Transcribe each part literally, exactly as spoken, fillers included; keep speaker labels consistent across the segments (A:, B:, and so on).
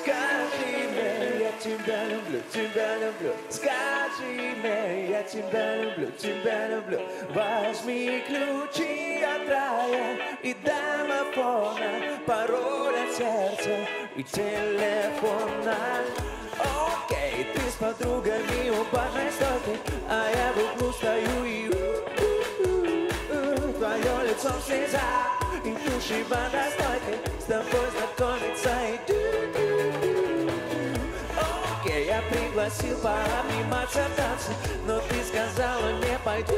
A: Скажи мне, я тебя люблю, тебя люблю. Скажи мне, я тебя люблю, тебя люблю. Возьми ключи от рая и домофона, пароль от сердца и телефона. Окей, ты с подругами у барной стойки, а я в углу стою и твое лицо в слезах, и души водостойкой с тобой знакомиться и окей, я пригласил пообниматься в танце, но ты сказала не пойду.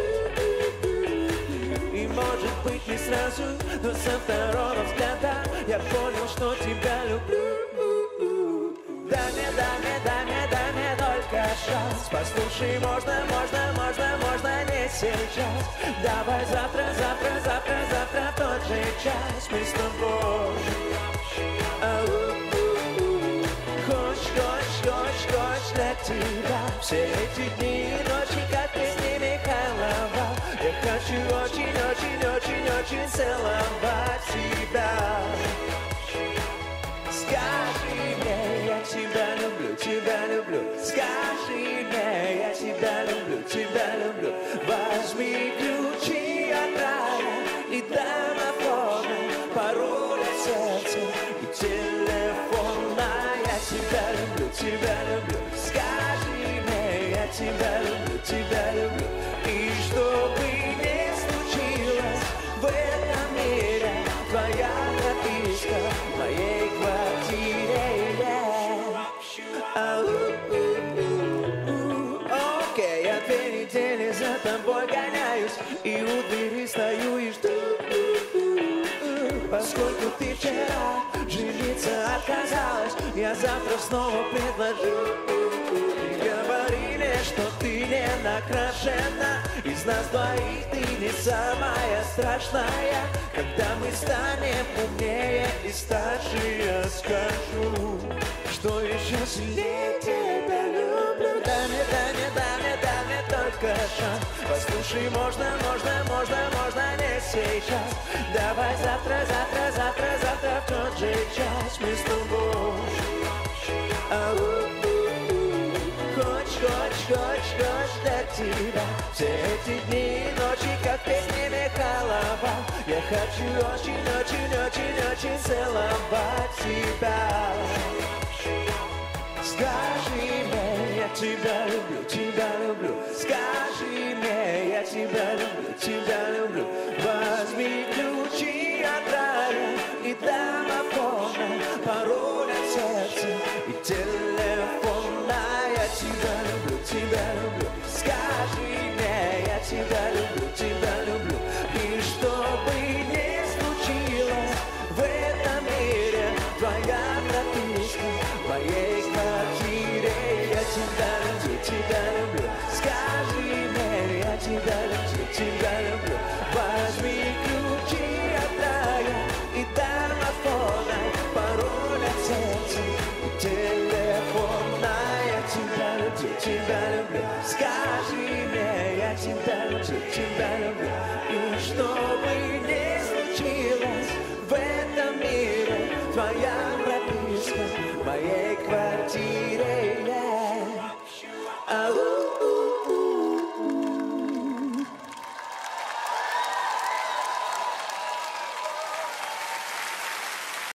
A: И может быть не сразу, но со второго взгляда я понял, что тебя люблю. Дай мне, дай мне, дай мне, дай мне только шанс. Послушай, можно, можно, можно, можно не сейчас. Давай завтра, завтра, завтра, завтра в тот же час мы с тобой. Хочешь, хочешь, хочешь, хочешь для тебя все эти дни и ночи, как песни Михайлова. Я хочу очень, очень, очень, очень целовать тебя. Скажи мне, я тебя люблю, тебя люблю. Скажи мне, я тебя люблю, тебя люблю. Возьми ключи от рая и домофона, пароль от сердца и телефона. Я тебя люблю, тебя люблю. Скажи мне, я тебя люблю, тебя люблю. И что бы ни случилось в этом мире, твоя прописка в моей квартире. Окей, я две недели за тобой гоняюсь, и у двери стою и жду. Поскольку ты вчера жениться отказалась, я завтра снова предложу. Говорили, что ты не накрашена, из нас двоих ты не самая страшная. Когда мы станем умнее и старше, я скажу, что еще сильнее тебя люблю. Дай мне, дай мне, дай мне, дай мне только шанс. Послушай, можно, можно, можно, можно не сейчас. Давай завтра, завтра, завтра, завтра в тот же час мы с тобой. Хочешь, хочешь, хочешь, хочешь для тебя все эти дни и ночи, как песни Михайлова. Я хочу очень, очень, очень, очень целовать тебя. Скажи мне, я тебя люблю, тебя люблю. Скажи мне, я тебя люблю, тебя люблю. Возьми ключи от рая и домофона, пароль от сердца и телефона. Я тебя люблю, тебя люблю. Скажи мне, я тебя люблю, тебя люблю. И что бы ни случилось в этом мире, твоя прописка в моей квартире. Я тебя люблю, тебя люблю. Скажи мне, я тебя люблю, тебя люблю. Возьми ключи от рая и домофона, пароль от сердца и телефона. Я тебя люблю, тебя люблю. Скажи мне, я тебя люблю, тебя люблю. И что бы ни случилось в этом мире, твоя прописка в моей квартире.